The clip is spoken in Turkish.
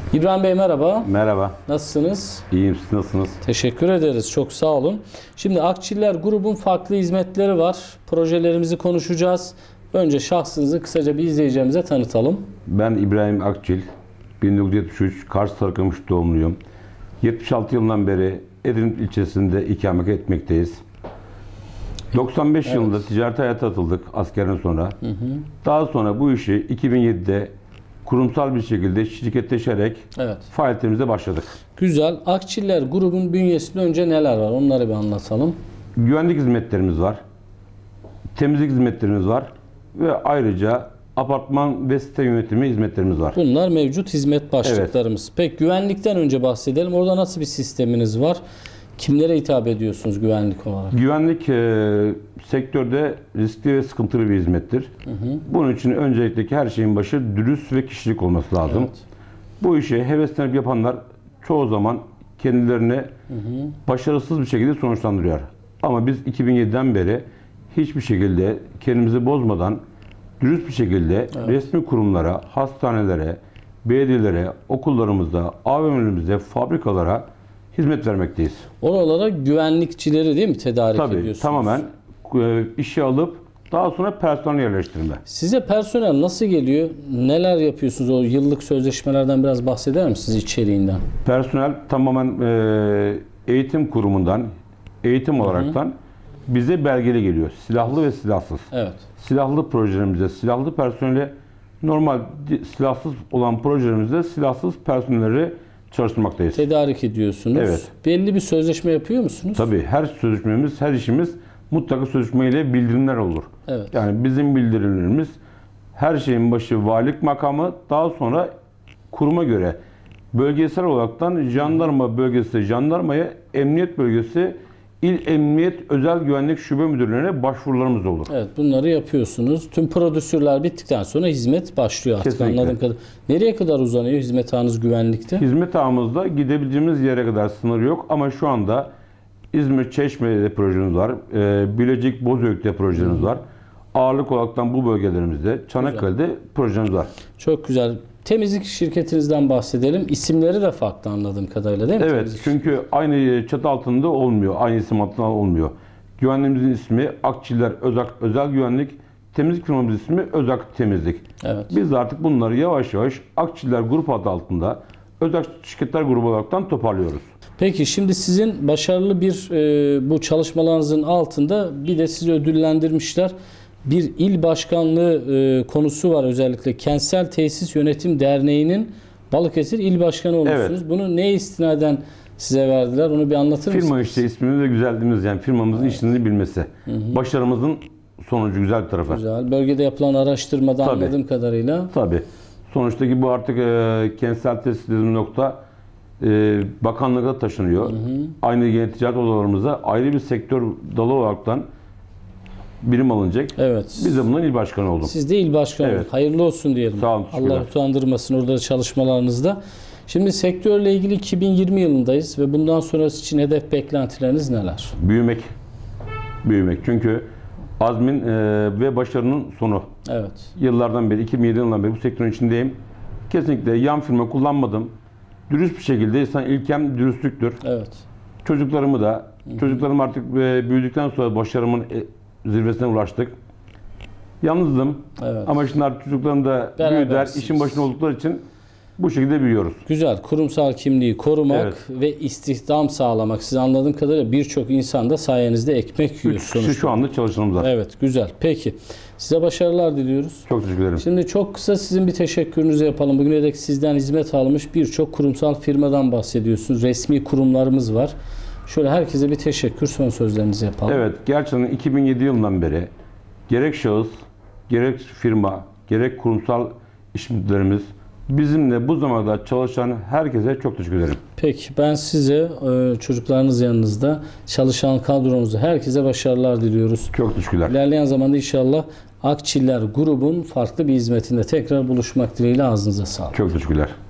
İbrahim Bey merhaba. Merhaba. Nasılsınız? İyiyim, siz nasılsınız? Teşekkür ederiz. Çok sağ olun. Şimdi Akçiller Grubun farklı hizmetleri var. Projelerimizi konuşacağız. Önce şahsınızı kısaca bir izleyicilerimize tanıtalım. Ben İbrahim Akçil. 1973 Kars Sarıkamış doğumluyum. 76 yılından beri Edremit ilçesinde ikamet etmekteyiz. 95 yılında ticarete hayata atıldık askerden sonra. Daha sonra bu işi 2007'de kurumsal bir şekilde şirketleşerek faaliyetlerimize başladık. Güzel. Akçiller Grubun bünyesinde önce neler var? Onları bir anlatalım. Güvenlik hizmetlerimiz var. Temizlik hizmetlerimiz var. Ve ayrıca apartman ve site yönetimi hizmetlerimiz var. Bunlar mevcut hizmet başlıklarımız. Peki güvenlikten önce bahsedelim. Orada nasıl bir sisteminiz var? Kimlere hitap ediyorsunuz güvenlik olarak? Güvenlik sektörde riskli ve sıkıntılı bir hizmettir. Bunun için öncelikle her şeyin başı dürüst ve kişilik olması lazım. Evet. Bu işi heveslenip yapanlar çoğu zaman kendilerini başarısız bir şekilde sonuçlandırıyor. Ama biz 2007'den beri hiçbir şekilde kendimizi bozmadan dürüst bir şekilde resmi kurumlara, hastanelere, belediyelere, okullarımıza, AVM'lerimize, fabrikalara hizmet vermekteyiz. Oralara güvenlikçileri değil mi tedarik ediyorsunuz? Tamamen işe alıp daha sonra personel yerleştirme. Size personel nasıl geliyor? Neler yapıyorsunuz? O yıllık sözleşmelerden biraz bahseder misiniz içeriğinden? Personel tamamen eğitim kurumundan, eğitim olaraktan bize belgeli geliyor. Silahlı ve silahsız. Evet. Silahlı projelerimize, silahlı personeli, normal silahsız olan projelerimizde silahsız personelleri çalıştırmaktayız. Tedarik ediyorsunuz. Evet. Belli bir sözleşme yapıyor musunuz? Tabii her sözleşmemiz, her işimiz mutlaka sözleşmeyle bildirimler olur. Evet. Yani bizim bildirimlerimiz her şeyin başı valilik makamı, daha sonra kuruma göre bölgesel olaraktan jandarma bölgesi, jandarmaya, emniyet bölgesi, İl Emniyet Özel Güvenlik Şube Müdürlüğü'ne başvurularımız olur. Evet, bunları yapıyorsunuz. Tüm prodüsürler bittikten sonra hizmet başlıyor artık. Kesinlikle. Anladığım kadarıyla. Nereye kadar uzanıyor hizmet ağınız güvenlikte? Hizmet ağımızda gidebileceğimiz yere kadar sınır yok ama şu anda İzmir Çeşme'de projemiz var. Bilecik Bozüyük'te projemiz var. Ağırlık olaraktan bu bölgelerimizde, Çanakkale'de projemiz var. Çok güzel. Temizlik şirketinizden bahsedelim. İsimleri de farklı anladığım kadarıyla değil mi? Evet, Temizlik çünkü aynı çatı altında olmuyor, aynı isim altında olmuyor. Güvenliğimizin ismi Akçiller Özel Güvenlik, temizlik firmamızın ismi Özak Temizlik. Evet. Biz de artık bunları yavaş yavaş Akçiller Grup adı altında Özak Şirketler Grubu olaraktan toparlıyoruz. Peki şimdi sizin başarılı bir bu çalışmalarınızın altında bir de sizi ödüllendirmişler. Bir il başkanlığı konusu var özellikle. Kentsel Tesis Yönetim Derneği'nin Balıkesir İl Başkanı olmuşsunuz. Evet. Bunu ne istinaden size verdiler? Onu bir anlatır mısınız? Firma işte ismini de güzeldiğimiz, yani firmamızın işini bilmesi. Başarımızın sonucu güzel bir tarafı. Güzel. Bölgede yapılan araştırmada Tabii. anladığım kadarıyla. Tabii. Sonuçtaki bu artık kentsel tesis dediğimiz nokta bakanlığa taşınıyor. Aynı yeni ticaret odalarımıza ayrı bir sektör dalı olaraktan birim alınacak. Evet. Biz de bundan il başkanı olduk. Siz de il başkanı Evet. olduk. Hayırlı olsun diyelim. Sağ olun, teşekkürler. Allah utandırmasın orada çalışmalarınızda. Şimdi sektörle ilgili 2020 yılındayız ve bundan sonrası için hedef beklentileriniz neler? Büyümek. Büyümek. Çünkü azmin ve başarının sonu. Evet. Yıllardan beri, 2007 yılından beri bu sektörün içindeyim. Kesinlikle yan firma kullanmadım. Dürüst bir şekilde, insan ilkem dürüstlüktür. Evet. Çocuklarımı da, çocuklarım artık büyüdükten sonra başarımın zirvesine ulaştık. Yalnızdım. Evet. Ama şimdi artık çocuklarım da büyüdüler, Berabersiniz. işin başında oldukları için bu şekilde büyüyoruz. Güzel. Kurumsal kimliği korumak Evet. ve istihdam sağlamak. Siz anladığım kadarıyla birçok insan da sayenizde ekmek yiyor 3 kişi sonuçta. şu anda çalışanımız var. Evet. Güzel. Peki. Size başarılar diliyoruz. Çok teşekkür ederim. Şimdi çok kısa sizin bir teşekkürünüzü yapalım. Bugüne dek sizden hizmet almış birçok kurumsal firmadan bahsediyorsunuz. Resmi kurumlarımız var. Şöyle herkese bir teşekkür, son sözlerinizi yapalım. Evet, gerçekten 2007 yılından beri gerek şahıs, gerek firma, gerek kurumsal işbirliklerimiz bizimle bu zamanda çalışan herkese çok teşekkür ederim. Peki ben size çocuklarınız yanınızda çalışan kadromuza herkese başarılar diliyoruz. Çok teşekkürler. İlerleyen zamanda inşallah Akçiller grubun farklı bir hizmetinde tekrar buluşmak dileğiyle ağzınıza sağlık. Çok teşekkürler.